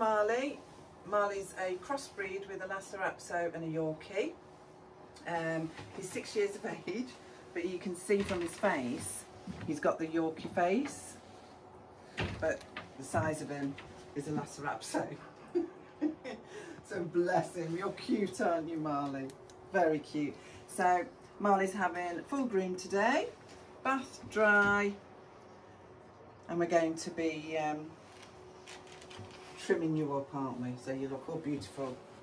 Marley. Marley's a crossbreed with a Lhasa apso and a Yorkie. He's 6 years of age, but you can see from his face, he's got the Yorkie face, but the size of him is a Lhasa apso. So bless him, you're cute, aren't you, Marley? Very cute. So Marley's having full groom today, bath, dry, and we're going to be trimming you up, aren't we? So you look all beautiful.